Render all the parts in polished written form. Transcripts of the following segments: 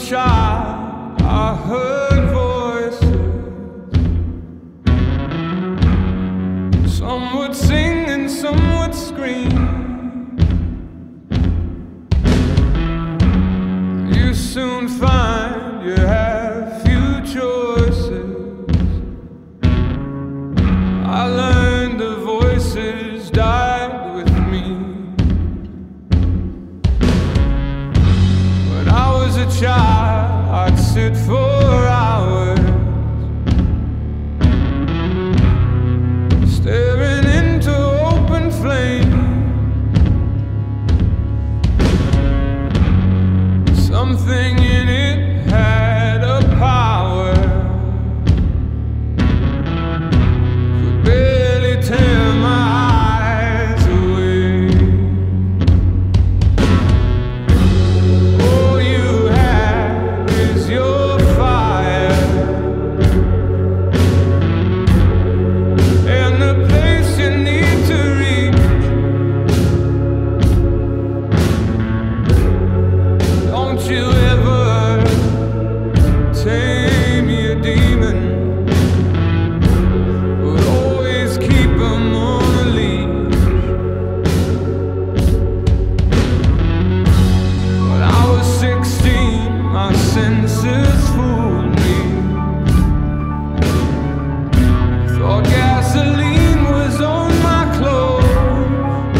child, I heard voices. Some would sing and some would scream. You soon find you have few choices. I learned the voices died with me. When I was a child, I'd sit for hours staring into open flame. Something in it had a power, could barely tear my eyes away. All you have is your fire, and the place you need to reach. Don't you ever tame your demon, but always keep 'em on a leash. When I was 16, my senses fooled me. Thought gasoline was on my clothes.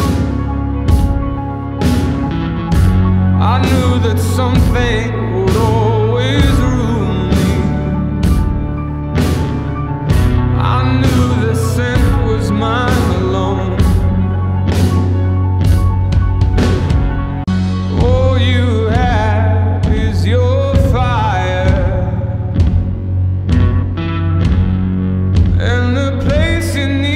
I knew that something would always ruin me. I knew the scent was mine alone. All you have is your fire, and the place you need